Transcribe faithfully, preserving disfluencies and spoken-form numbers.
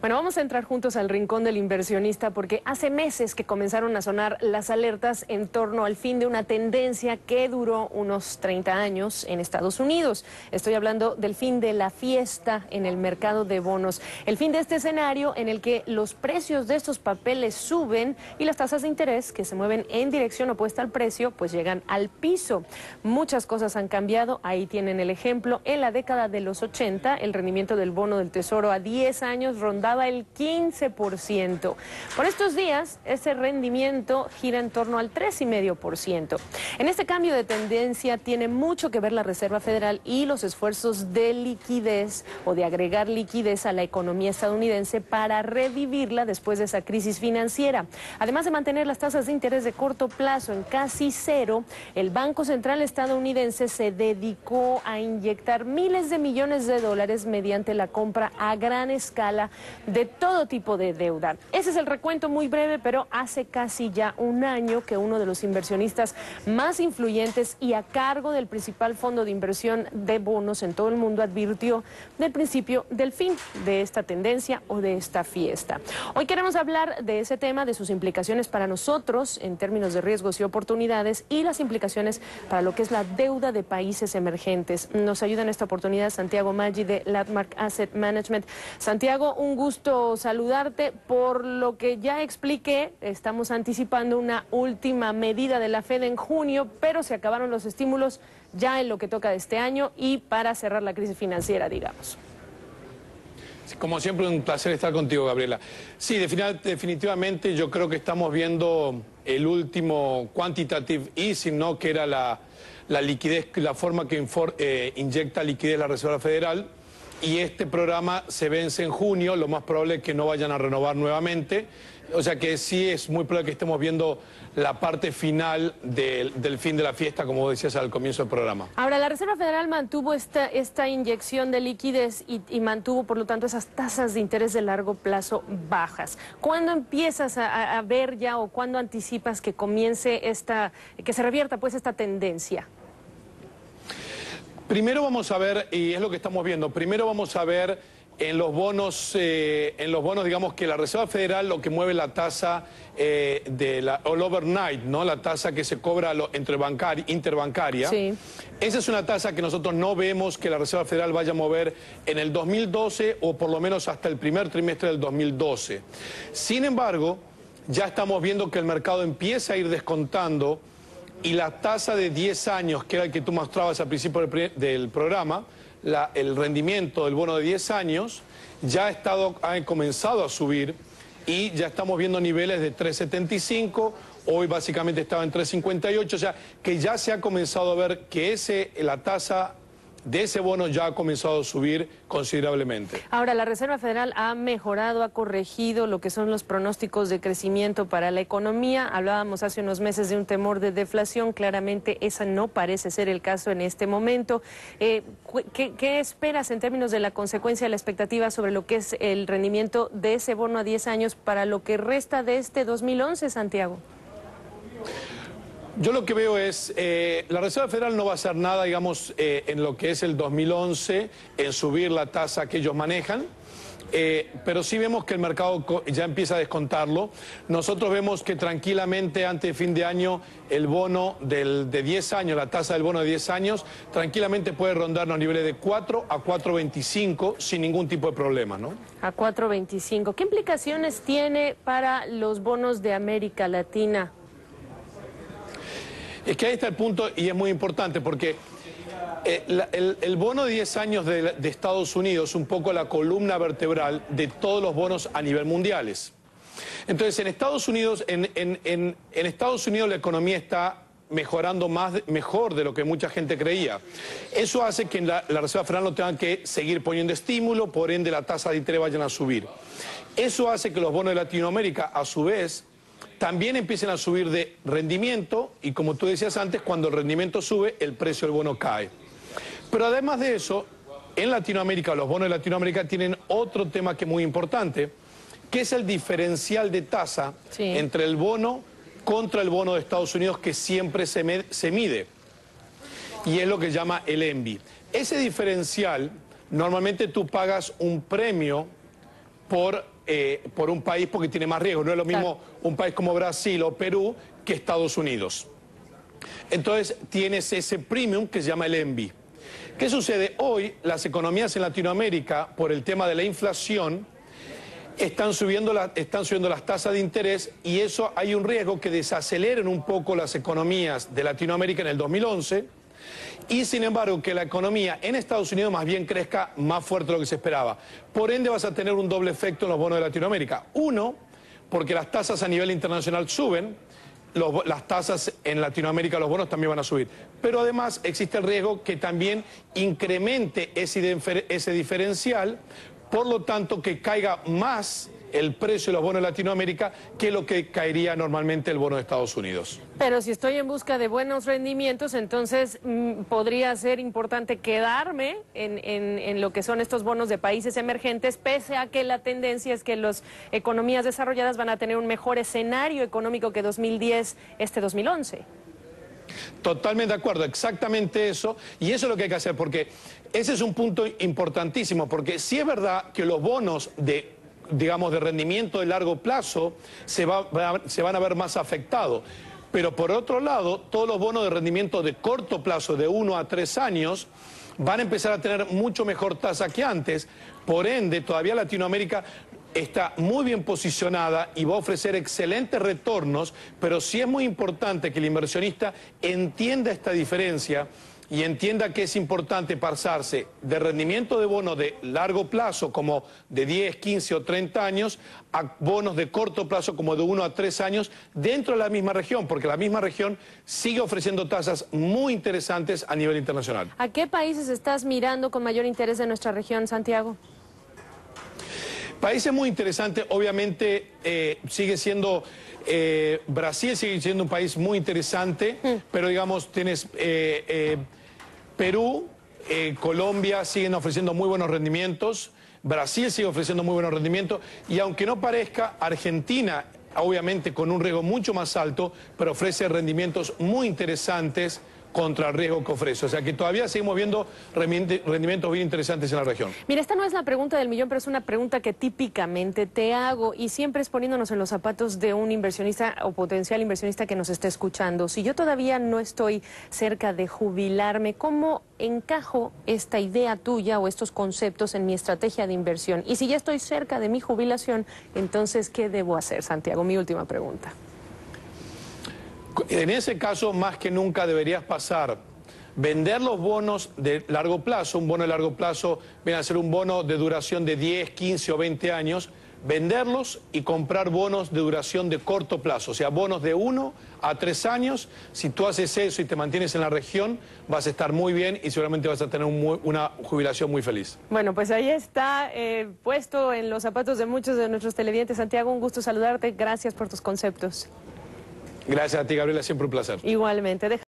Bueno, vamos a entrar juntos al rincón del inversionista porque hace meses que comenzaron a sonar las alertas en torno al fin de una tendencia que duró unos treinta años en Estados Unidos. Estoy hablando del fin de la fiesta en el mercado de bonos, el fin de este escenario en el que los precios de estos papeles suben y las tasas de interés que se mueven en dirección opuesta al precio pues llegan al piso. Muchas cosas han cambiado, ahí tienen el ejemplo. En la década de los ochenta, el rendimiento del bono del Tesoro a diez años rondaba el quince por ciento. Por estos días, ese rendimiento gira en torno al tres coma cinco por ciento. En este cambio de tendencia tiene mucho que ver la Reserva Federal y los esfuerzos de liquidez o de agregar liquidez a la economía estadounidense para revivirla después de esa crisis financiera. Además de mantener las tasas de interés de corto plazo en casi cero, el Banco Central estadounidense se dedicó a inyectar miles de millones de dólares mediante la compra a gran escala de todo tipo de deuda. Ese es el recuento muy breve, pero hace casi ya un año que uno de los inversionistas más influyentes y a cargo del principal fondo de inversión de bonos en todo el mundo advirtió del principio del fin de esta tendencia o de esta fiesta. Hoy queremos hablar de ese tema, de sus implicaciones para nosotros en términos de riesgos y oportunidades y las implicaciones para lo que es la deuda de países emergentes. Nos ayuda en esta oportunidad Santiago Maggi de Landmark Asset Management. Santiago, un gusto saludarte. Por lo que ya expliqué, estamos anticipando una última medida de la Fed en junio, pero se acabaron los estímulos ya en lo que toca de este año y para cerrar la crisis financiera, digamos. Como siempre, un placer estar contigo, Gabriela. Sí, definitivamente yo creo que estamos viendo el último quantitative easing, ¿no? Que era la, la liquidez, la forma que infor, eh, inyecta liquidez la Reserva Federal. Y este programa se vence en junio, lo más probable es que no vayan a renovar nuevamente. O sea que sí es muy probable que estemos viendo la parte final del, del fin de la fiesta, como decías al comienzo del programa. Ahora, la Reserva Federal mantuvo esta, esta inyección de liquidez y, y mantuvo, por lo tanto, esas tasas de interés de largo plazo bajas. ¿Cuándo empiezas a, a ver ya o cuándo anticipas que comience esta, que se revierta pues esta tendencia? Primero vamos a ver, y es lo que estamos viendo, primero vamos a ver en los bonos, eh, en los bonos, digamos que la Reserva Federal lo que mueve la tasa eh, de la all overnight, ¿no? La tasa que se cobra lo, entre bancaria, interbancaria. Sí. Esa es una tasa que nosotros no vemos que la Reserva Federal vaya a mover en el dos mil doce o por lo menos hasta el primer trimestre del dos mil doce. Sin embargo, ya estamos viendo que el mercado empieza a ir descontando y la tasa de diez años, que era el que tú mostrabas al principio del, del programa, la, el rendimiento del bono de diez años, ya ha, estado, ha comenzado a subir y ya estamos viendo niveles de tres setenta y cinco, hoy básicamente estaba en tres cincuenta y ocho, o sea que ya se ha comenzado a ver que ese, la tasa de ese bono ya ha comenzado a subir considerablemente. Ahora, la Reserva Federal ha mejorado, ha corregido lo que son los pronósticos de crecimiento para la economía. Hablábamos hace unos meses de un temor de deflación, claramente esa no parece ser el caso en este momento. Eh, ¿qué, ¿Qué esperas en términos de la consecuencia de la expectativa sobre lo que es el rendimiento de ese bono a diez años para lo que resta de este dos mil once, Santiago? Yo lo que veo es, eh, la Reserva Federal no va a hacer nada, digamos, eh, en lo que es el dos mil once, en subir la tasa que ellos manejan, eh, pero sí vemos que el mercado ya empieza a descontarlo. Nosotros vemos que tranquilamente antes de fin de año el bono del, de diez años, la tasa del bono de diez años, tranquilamente puede rondar los niveles de cuatro a cuatro veinticinco sin ningún tipo de problema, ¿no? A cuatro veinticinco. ¿Qué implicaciones tiene para los bonos de América Latina? Es que ahí está el punto y es muy importante porque eh, la, el, el bono de diez años de, de Estados Unidos es un poco la columna vertebral de todos los bonos a nivel mundiales. Entonces, en Estados Unidos, en, en, en, en Estados Unidos la economía está mejorando más, mejor de lo que mucha gente creía. Eso hace que la, la Reserva Federal no tenga que seguir poniendo estímulo, por ende la tasa de interés vayan a subir. Eso hace que los bonos de Latinoamérica, a su vez, también empiecen a subir de rendimiento y, como tú decías antes, cuando el rendimiento sube, el precio del bono cae. Pero además de eso, en Latinoamérica, los bonos de Latinoamérica tienen otro tema que es muy importante, que es el diferencial de tasa sí. entre el bono contra el bono de Estados Unidos, que siempre se, me, se mide. Y es lo que se llama el E M B I. Ese diferencial, normalmente tú pagas un premio por eh, por un país porque tiene más riesgo. No es lo mismo claro. un país como Brasil o Perú que Estados Unidos. Entonces tienes ese premium que se llama el ENVI. ¿Qué sucede? Hoy las economías en Latinoamérica, por el tema de la inflación, están subiendo, la, están subiendo las tasas de interés y eso hay un riesgo que desaceleren un poco las economías de Latinoamérica en el dos mil once y sin embargo que la economía en Estados Unidos más bien crezca más fuerte de lo que se esperaba. Por ende vas a tener un doble efecto en los bonos de Latinoamérica. Uno, porque las tasas a nivel internacional suben, los, las tasas en Latinoamérica, los bonos también van a subir. Pero además existe el riesgo que también incremente ese, ese diferencial, por lo tanto que caiga más el precio de los bonos de Latinoamérica que lo que caería normalmente el bono de Estados Unidos. Pero si estoy en busca de buenos rendimientos, entonces mmm, podría ser importante quedarme en, en, en lo que son estos bonos de países emergentes, pese a que la tendencia es que las economías desarrolladas van a tener un mejor escenario económico que dos mil diez, este dos mil once. Totalmente de acuerdo, exactamente eso, y eso es lo que hay que hacer, porque ese es un punto importantísimo, porque sí es verdad que los bonos de, digamos, de rendimiento de largo plazo se, va, se van a ver más afectados, pero por otro lado, todos los bonos de rendimiento de corto plazo, de uno a tres años, van a empezar a tener mucho mejor tasa que antes, por ende, todavía Latinoamérica está muy bien posicionada y va a ofrecer excelentes retornos, pero sí es muy importante que el inversionista entienda esta diferencia y entienda que es importante pasarse de rendimiento de bonos de largo plazo, como de diez, quince o treinta años, a bonos de corto plazo, como de uno a tres años, dentro de la misma región, porque la misma región sigue ofreciendo tasas muy interesantes a nivel internacional. ¿A qué países estás mirando con mayor interés de nuestra región, Santiago? Países muy interesantes, obviamente eh, sigue siendo, eh, Brasil sigue siendo un país muy interesante, mm. pero digamos tienes eh, eh, Perú, eh, Colombia siguen ofreciendo muy buenos rendimientos, Brasil sigue ofreciendo muy buenos rendimientos y aunque no parezca, Argentina obviamente con un riesgo mucho más alto, pero ofrece rendimientos muy interesantes contra el riesgo que ofrece. O sea que todavía seguimos viendo rendimientos bien interesantes en la región. Mira, esta no es la pregunta del millón, pero es una pregunta que típicamente te hago y siempre es poniéndonos en los zapatos de un inversionista o potencial inversionista que nos esté escuchando. Si yo todavía no estoy cerca de jubilarme, ¿cómo encajo esta idea tuya o estos conceptos en mi estrategia de inversión? Y si ya estoy cerca de mi jubilación, entonces, ¿qué debo hacer, Santiago? Mi última pregunta. En ese caso, más que nunca deberías pasar, vender los bonos de largo plazo, un bono de largo plazo viene a ser un bono de duración de diez, quince o veinte años, venderlos y comprar bonos de duración de corto plazo, o sea, bonos de uno a tres años. Si tú haces eso y te mantienes en la región, vas a estar muy bien y seguramente vas a tener un muy, una jubilación muy feliz. Bueno, pues ahí está eh, puesto en los zapatos de muchos de nuestros televidentes. Santiago, un gusto saludarte. Gracias por tus conceptos. Gracias a ti, Gabriela, siempre un placer. Igualmente.